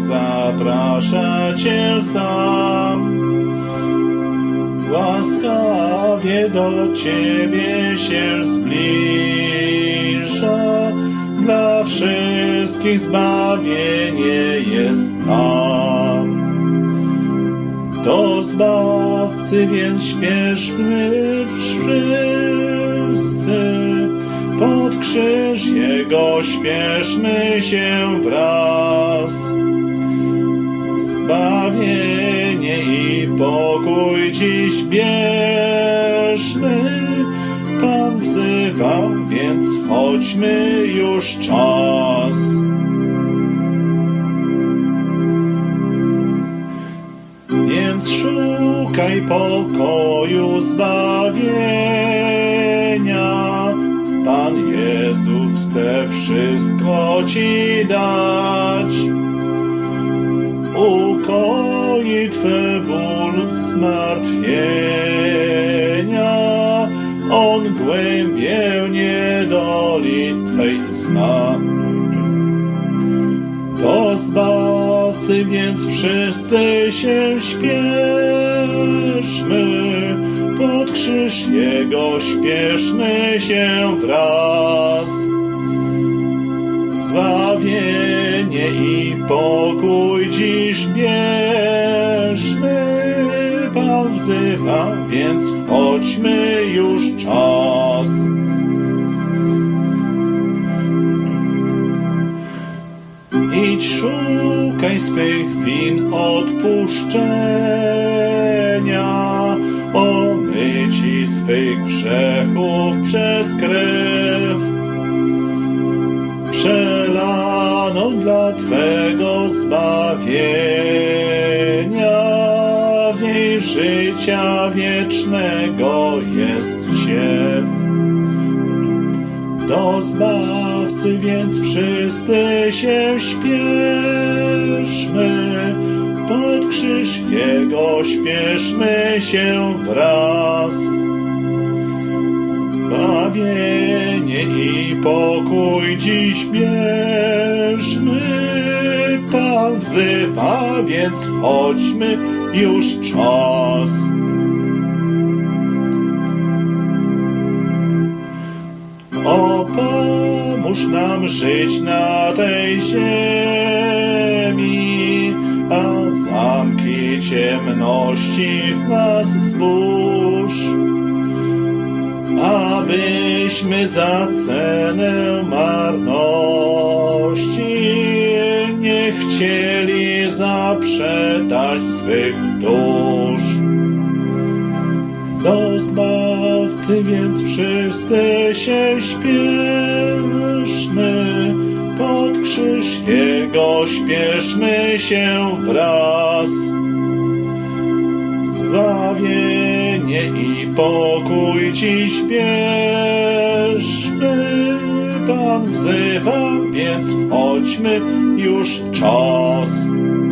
zaprasza Cię sam. Łaskawie do Ciebie się zbliża, dla wszystkich zbawienie jest tam. Do Zbawcy więc śpieszmy wszyscy, pod krzyż Jego śpieszmy się wraz. Zbawienie i pokój dziś bierzmy, Pan wzywa, więc chodźmy, już czas. Więc szukaj pokoju, zbawienia. Pan Jezus chce wszystko Ci dać. Ukoi Twe ból, zmartwienia. On głębię niedoli Twej zna. Do Zbawcy więc wszyscy się śpieszmy, pod krzyż Jego śpieszmy się wraz. Zbawienie i pokój dziś bierzmy, Pan wzywa, więc chodźmy, już czas. Idź, szukaj swych win odpuszczenia, omyci swych grzechów przez krew, przelaną dla Twego zbawienia. W niej życia wiecznego jest siew. Do Zbawcy więc wszyscy się śpieszmy, pod krzyż Jego śpieszmy się wraz. Zbawienie i pokój dziś bierzmy, Pan wzywa, więc chodźmy, już czas. O, pomóż nam żyć na tej ziemi, a zamki ciemności w nas zburz, abyśmy za cenę marności nie chcieli zaprzedać swych dusz. Do Zbawcy więc wszyscy się śpieszmy, pod krzyż Jego śpieszmy się wraz. Zbawienie i pokój dziś bierzmy, Pan wzywa, więc chodźmy, już czas.